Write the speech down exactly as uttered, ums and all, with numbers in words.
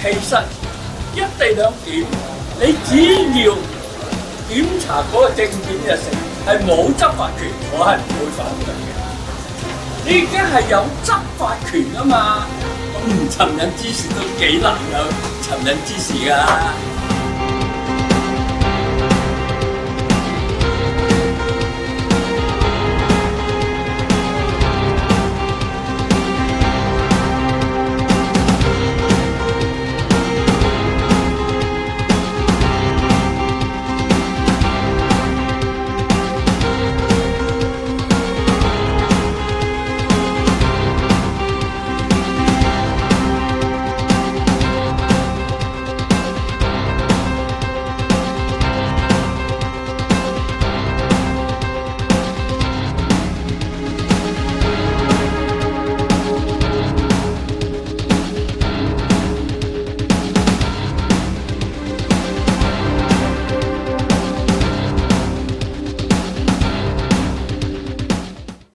其實一地兩檢，你只要檢查嗰個證件就成，係冇執法權，我係唔會反對嘅。你而家係有執法權啊嘛，咁唔尋釁滋事都幾難有尋釁滋事㗎。